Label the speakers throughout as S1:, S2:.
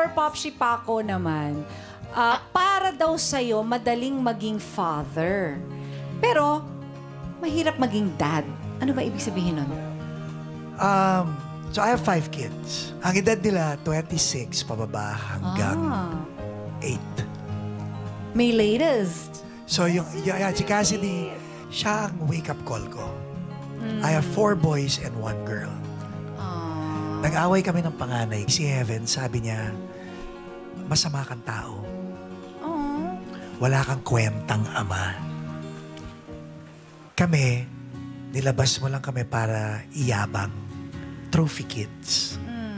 S1: for Popsi Paco naman, para daw sa'yo, madaling maging father. Pero, mahirap maging dad. Ano ba ibig sabihin nun?
S2: So I have 5 kids. Ang edad nila, 26 pababa hanggang 8.
S1: May latest.
S2: So si Cassidy, siya ang wake-up call ko. I have 4 boys and 1 girl. Nag-away kami ng panganay. Si Heaven, sabi niya, masama kang tao. Wala kang kwentang ama. Kami, nilabas mo lang kami para iyabang. Trophy kids.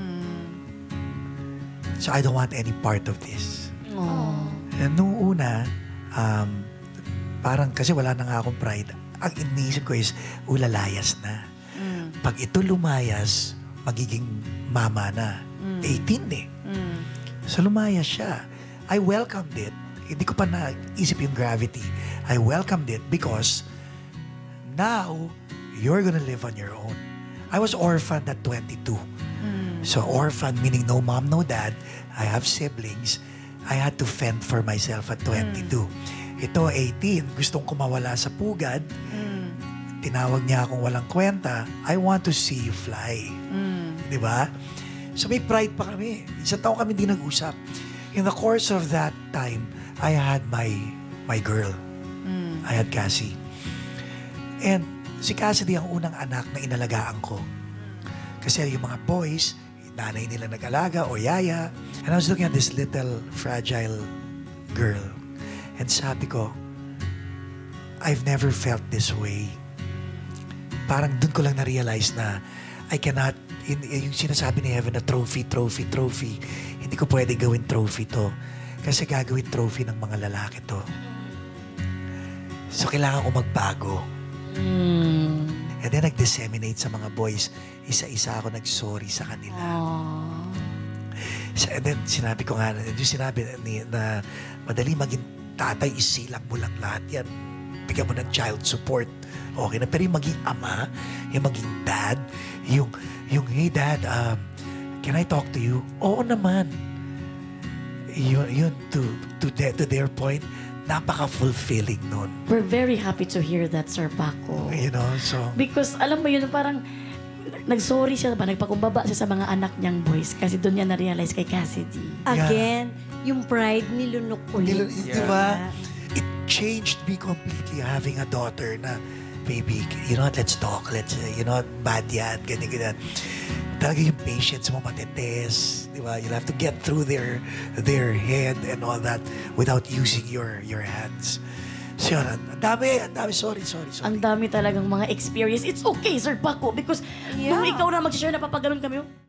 S2: So I don't want any part of this. And nung una, parang kasi wala na nga akong pride. Ang iniisip ko is, lalayas na. Pag ito lumayas, magiging mama na. 18 eh. So lumayas siya. I welcomed it. Hindi ko pa naisip yung gravity. I welcomed it because now, you're gonna live on your own. I was orphaned at 22. So orphan meaning no mom, no dad. I have siblings. I had to fend for myself at 22. Ito, 18. Gustong kumawala sa pugad. Tinawag niya akong walang kwenta. I want to see you fly. Di ba? So may pride pa kami. Isang taon kami di nag-usap. In the course of that time, I had my girl. I had Cassie. And si Cassidy ang unang anak na inalagaan ko. Kasi yung mga boys, nanay nila nag-alaga o yaya. And I was looking at this little fragile girl. And sabi ko, I've never felt this way. Parang dun ko lang na-realize na I cannot, yung sinasabi ni Heaven na trophy, hindi ko pwede gawin trophy to. Kasi gagawin trophy ng mga lalaki to. So kailangan ko magbago. And then nag-disseminate sa mga boys. Isa-isa ako nag-sorry sa kanila. And then sinabi ko nga, yung sinabi na madali maging tatay, isilang mo lang lahat yan. Bigyan mo ng child support. Okay na. Pero yung maging ama, yung maging dad, yung hey dad, can I talk to you? Oo naman. Yun to their point, napaka-fulfilling nun.
S3: We're very happy to hear that, Sir Paco.
S2: You know, so...
S3: Because, alam mo yun, parang nag-sorry siya ba, nagpakumbaba siya sa mga anak niyang boys kasi doon niya na-realize kay Cassidy.
S4: Again, yung pride nilunok ulit.
S2: Diba? It changed me completely having a daughter na, baby, you know what, let's talk. Let's, you know, bad yan, ganyan. Talaga yung patience mo matetes, di ba? You'll have to get through their head and all that without using your hands. So yun, ang dami, sorry.
S3: Ang dami talagang mga experience. It's okay, Sir Paco, because nung ikaw na mag-share, napapaganon kami.